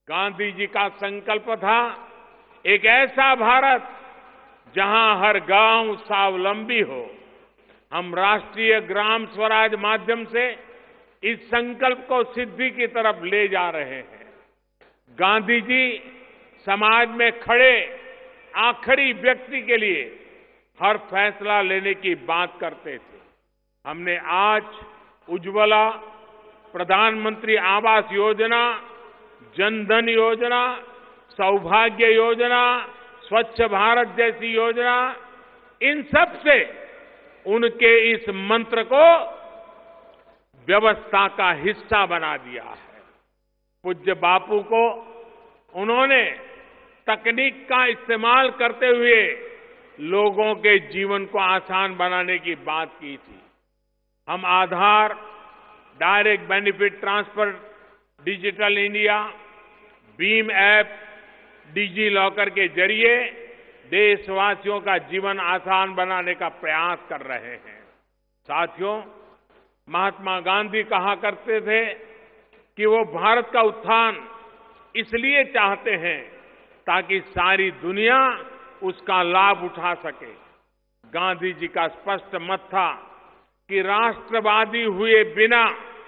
गांधी जी का संकल्प था एक ऐसा भारत जहां हर गांव स्वावलंबी हो। हम राष्ट्रीय ग्राम स्वराज माध्यम से इस संकल्प को सिद्धि की तरफ ले जा रहे हैं। गांधी जी समाज में खड़े आखिरी व्यक्ति के लिए हर फैसला लेने की बात करते थे। हमने आज उज्ज्वला, प्रधानमंत्री आवास योजना, जनधन योजना, सौभाग्य योजना, स्वच्छ भारत जैसी योजना, इन सब से उनके इस मंत्र को व्यवस्था का हिस्सा बना दिया है। पूज्य बापू को उन्होंने तकनीक का इस्तेमाल करते हुए लोगों के जीवन को आसान बनाने की बात की थी। हम Aadhaar, direct benefit transfer, digital India, भीम ऐप, डिजी लॉकर के जरिए देशवासियों का जीवन आसान बनाने का प्रयास कर रहे हैं। साथियों, महात्मा गांधी कहा करते थे कि वो भारत का उत्थान इसलिए चाहते हैं ताकि सारी दुनिया उसका लाभ उठा सके। गांधी जी का स्पष्ट मत था कि राष्ट्रवादी हुए बिना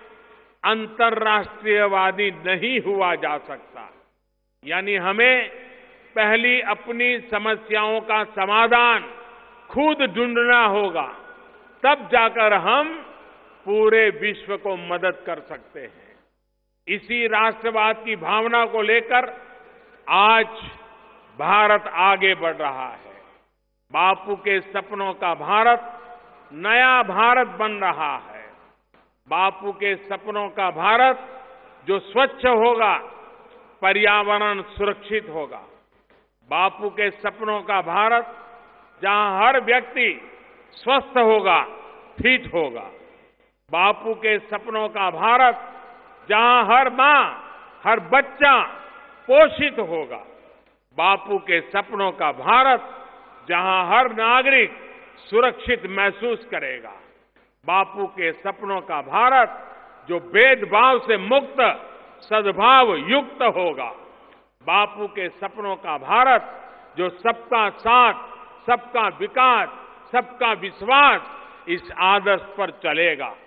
अंतर्राष्ट्रीयवादी नहीं हुआ जा सकता। यानी हमें पहली अपनी समस्याओं का समाधान खुद ढूंढना होगा, तब जाकर हम पूरे विश्व को मदद कर सकते हैं। इसी राष्ट्रवाद की भावना को लेकर आज भारत आगे बढ़ रहा है। बापू के सपनों का भारत नया भारत बन रहा है। बापू के सपनों का भारत जो स्वच्छ होगा, पर्यावरण सुरक्षित होगा। बापू के सपनों का भारत जहां हर व्यक्ति स्वस्थ होगा, फिट होगा। बापू के सपनों का भारत जहां हर मां, हर बच्चा पोषित होगा। बापू के सपनों का भारत जहां हर नागरिक सुरक्षित महसूस करेगा। बापू के सपनों का भारत जो भेदभाव से मुक्त, सद्भाव युक्त होगा। बापू के सपनों का भारत जो सबका साथ, सबका विकास, सबका विश्वास, इस आदर्श पर चलेगा।